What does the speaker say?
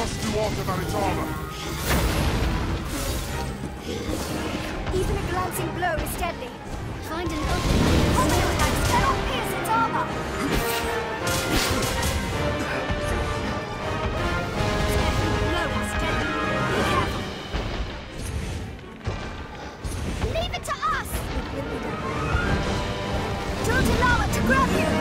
must do aught about its armor. Even a glancing blow is deadly. Find an opening. Combat attacks cannot pierce its armor. Every blow is deadly. Be careful. Leave it to us! Don't allow it to grab you!